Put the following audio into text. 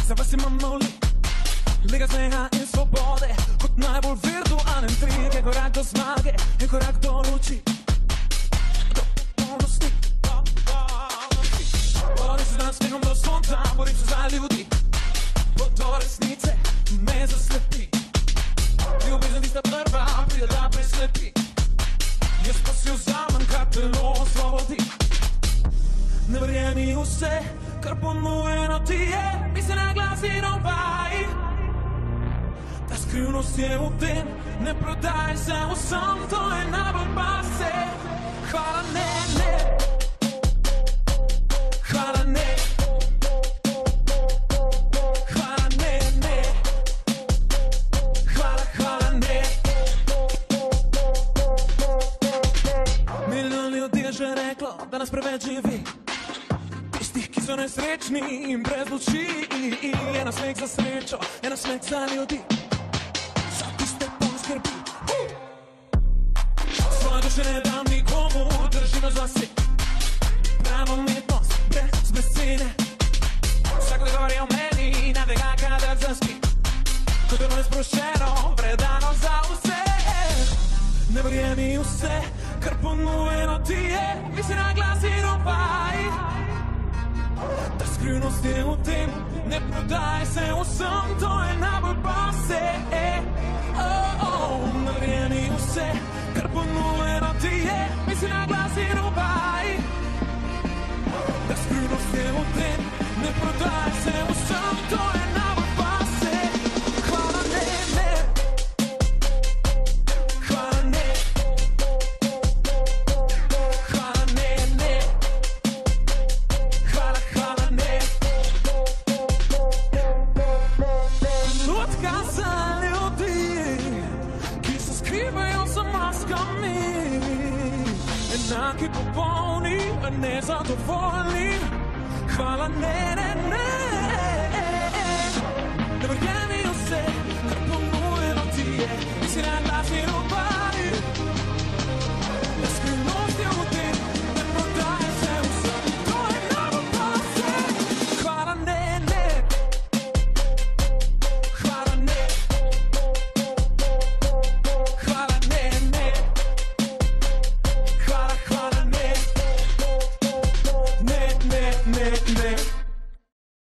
se vas imamo li Liga sneha in svobode, kot najbolj virtualen trik je korak do zmage in korak do luči. Do popolnosti. Borim se dan snegom do sonca, borim se za ljudi. Pot do resnice me zaslepi. Ljubezen tista prva, pride da preslepi. Jaz pa si vzamem, kar telo osvobodi. Ne verjemi vse, kar ponujeno ti je, mi se naglasi na vaji. Ta skrivnost je v tem, ne prodaj se vsem, to je najbolj pase. Hvala ne, ne. Hvala ne. Hvala ne, ne. Hvala, hvala ne. Milijon ljudi je že reklo, da nas preveč živi. Tistih, ki so nesrečni in brez luči. Ena smeh za srečo, ena smeh za ljudi. Za tiste poskrbi. Svoje duše ne dam nikomu, držim jo zase. Prava umetnost, brez besede. Vsak govori o meni, ne vega kadar zaspi. Ko telo je sproščeno, predano za vse. Ne verjemi vse, kar ponujeno ti je, mi se naglasi do vaji. Ta skrivnost je v tem, ne prodaj se vsem, to je najbolj pase. Ne verjemi vse, kar ponujeno ti je, mi se naglasi do vaji. Ta skrivnost je v tem, ne prodaj se vsem, to je najbolj pase. Hvala ne, ne. Hvala ne. Hvala ne, ne. Hvala, hvala ne. Lutka za ljudi, ki se skrivajo za maskami. Enaki popolni, nezadovoljni. Hvala ne, ne, ne. Ne verjemi vse, kar ponujeno ti je, mi si naglasi